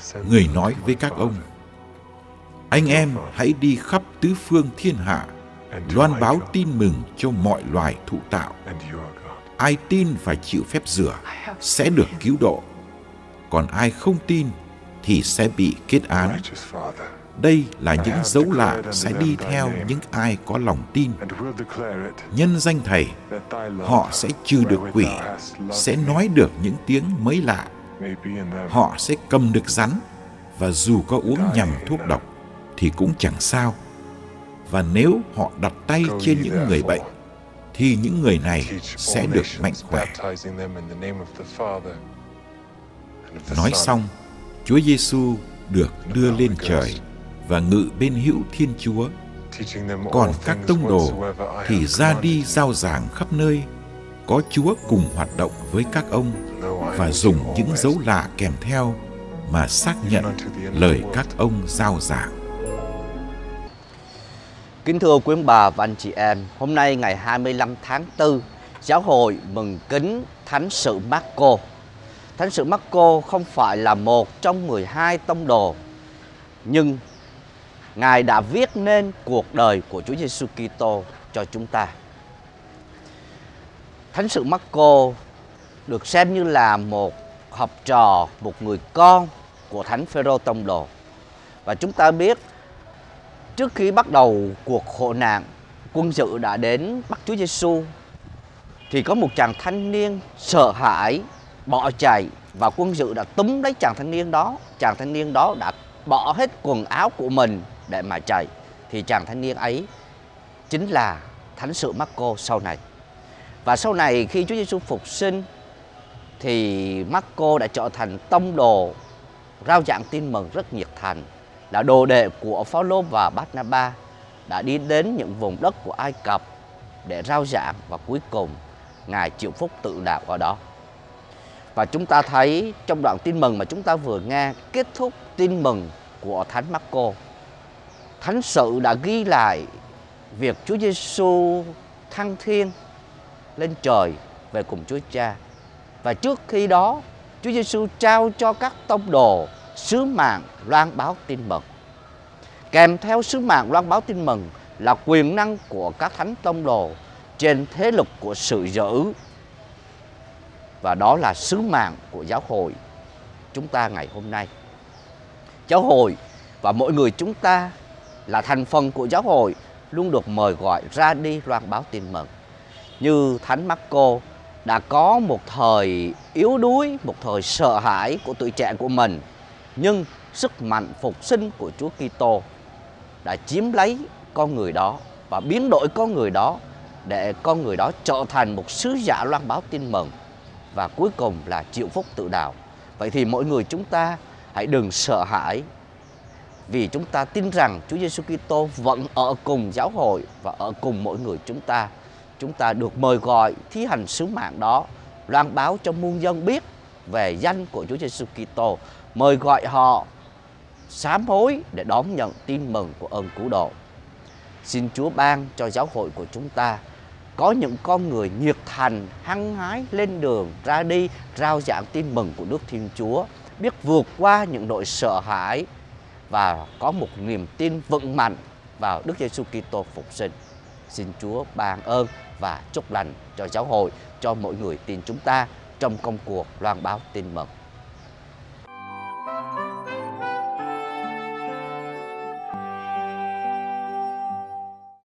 Người nói với các ông: anh em hãy đi khắp tứ phương thiên hạ, loan báo tin mừng cho mọi loài thụ tạo. Ai tin phải chịu phép rửa sẽ được cứu độ, còn ai không tin thì sẽ bị kết án. Đây là những dấu lạ sẽ đi theo những ai có lòng tin. Nhân danh Thầy, họ sẽ trừ được quỷ, sẽ nói được những tiếng mới lạ. Họ sẽ cầm được rắn, và dù có uống nhầm thuốc độc thì cũng chẳng sao. Và nếu họ đặt tay trên những người bệnh thì những người này sẽ được mạnh khỏe. Nói xong, Chúa Giêsu được đưa lên trời và ngự bên hữu Thiên Chúa. Còn các tông đồ thì ra đi rao giảng khắp nơi, có Chúa cùng hoạt động với các ông và dùng những dấu lạ kèm theo mà xác nhận lời các ông rao giảng. Kính thưa quý bà và anh chị em, hôm nay ngày 25 tháng 4, Giáo hội mừng kính Thánh sự Marco. Thánh sự Marco không phải là một trong 12 tông đồ, nhưng Ngài đã viết nên cuộc đời của Chúa Giêsu Kitô cho chúng ta. Thánh sự Marco được xem như là một học trò, một người con của Thánh Phêrô tông đồ. Và chúng ta biết, trước khi bắt đầu cuộc khổ nạn, quân dự đã đến bắt Chúa Giêsu, thì có một chàng thanh niên sợ hãi bỏ chạy, và quân dự đã túm lấy chàng thanh niên đó. Chàng thanh niên đó đã bỏ hết quần áo của mình để mà chạy. Thì chàng thanh niên ấy chính là Thánh sự Marco sau này. Và sau này khi Chúa Giêsu phục sinh thì Marco đã trở thành tông đồ rao giảng tin mừng rất nhiệt thành, là đồ đệ của Phao-lô và Bát-na-ba, đã đi đến những vùng đất của Ai Cập để rao giảng, và cuối cùng Ngài chịu phúc tự đạo ở đó. Và chúng ta thấy trong đoạn tin mừng mà chúng ta vừa nghe, kết thúc tin mừng của Thánh Marco, Thánh sự đã ghi lại việc Chúa Giêsu thăng thiên lên trời về cùng Chúa Cha. Và trước khi đó, Chúa Giêsu trao cho các tông đồ sứ mạng loan báo tin mừng. Kèm theo sứ mạng loan báo tin mừng là quyền năng của các thánh tông đồ trên thế lực của sự dữ. Và đó là sứ mạng của giáo hội chúng ta ngày hôm nay. Giáo hội và mỗi người chúng ta là thành phần của giáo hội luôn được mời gọi ra đi loan báo tin mừng. Như Thánh Marco đã có một thời yếu đuối, một thời sợ hãi của tuổi trẻ của mình, nhưng sức mạnh phục sinh của Chúa Kitô đã chiếm lấy con người đó và biến đổi con người đó để con người đó trở thành một sứ giả loan báo tin mừng, và cuối cùng là chịu phúc tự đạo. Vậy thì mỗi người chúng ta hãy đừng sợ hãi, vì chúng ta tin rằng Chúa Giêsu Kitô vẫn ở cùng giáo hội và ở cùng mỗi người chúng ta. Chúng ta được mời gọi thi hành sứ mạng đó, loan báo cho muôn dân biết về danh của Chúa Giêsu Kitô, mời gọi họ sám hối để đón nhận tin mừng của ơn cứu độ. Xin Chúa ban cho giáo hội của chúng ta có những con người nhiệt thành, hăng hái lên đường ra đi rao giảng tin mừng của nước Thiên Chúa, biết vượt qua những nỗi sợ hãi và có một niềm tin vững mạnh vào Đức Giêsu Kitô phục sinh. Xin Chúa ban ơn và chúc lành cho giáo hội, cho mỗi người tin chúng ta trong công cuộc loan báo tin mừng.